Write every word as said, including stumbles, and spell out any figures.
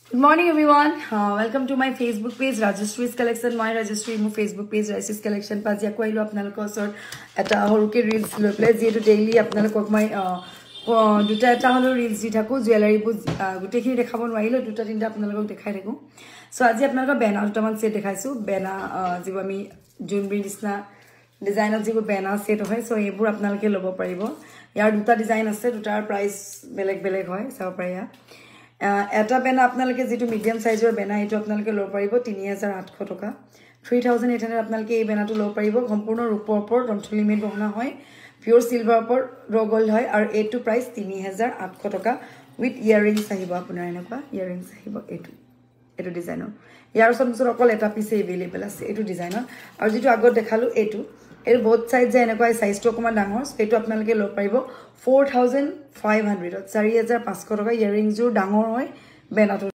Good morning everyone. Uh, welcome to my Facebook page Rajeshree's Collection. My Rajeshri mo Facebook page Rajeshree's Collection paji ako ilo apnalokor osor eta horuke reels loi pele jeto daily apnalokok mai duta eta holo reels di thaku jewelry bu gote khini dekhabo noarilo duta tinta apnalokok dekhai thaku. So aji apnalokor bena duta man set dekhaisu bena jibo ami junbri disna design of jibo bena set hoy so ebur apnaloke lobo paribo yar duta design ase dutar price beleg beleg hoy sab pariya এটা বেনা আপোনালোকে যেটো medium সাইজৰ বেনা এটো আপোনালোকে ল পাৰিব তিনি হাজাৰ আঠশ টকা three thousand eight hundred আপোনালোকে এই বেনাটো ল পাৰিব সম্পূৰ্ণ ৰূপৰ ওপৰত ডন্ঠলি মেড গহনা হয় পিওর সিলভাৰ ওপৰত ৰ গোল্ড হয় আৰু এটো প্ৰাইস তিনি হাজাৰ আঠশ টকা উইথ ইয়াৰিংস আহিব আপোনাৰ এনেকুৱা ইয়াৰিংস আহিব এটো এটো ডিজাইনৰ ইয়াৰ সমস্ত অকল এটা পিছে এভেইলেবল আছে এটো ডিজাইনৰ আৰু যেটো আগত দেখালো এটো এর both sides যে এনেকুৱা সাইজটো কমা ডাঙৰ এটো আপোনালোকে ল পাৰিব four thousand five hundred চাৰি হাজাৰ পাঁচশ টকা ইয়াৰিংস জোৰ ডাঙৰ হয় বেনাটো